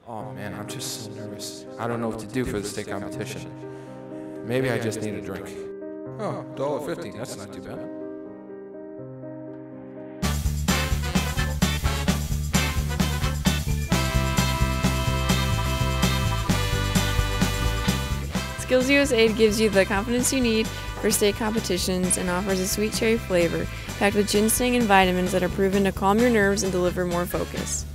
Oh man, I'm just so nervous. I don't know what to do for the state competition. Maybe I just need a drink. Oh, $1.50, that's not too bad. SkillsUSA gives you the confidence you need for state competitions and offers a sweet cherry flavor packed with ginseng and vitamins that are proven to calm your nerves and deliver more focus.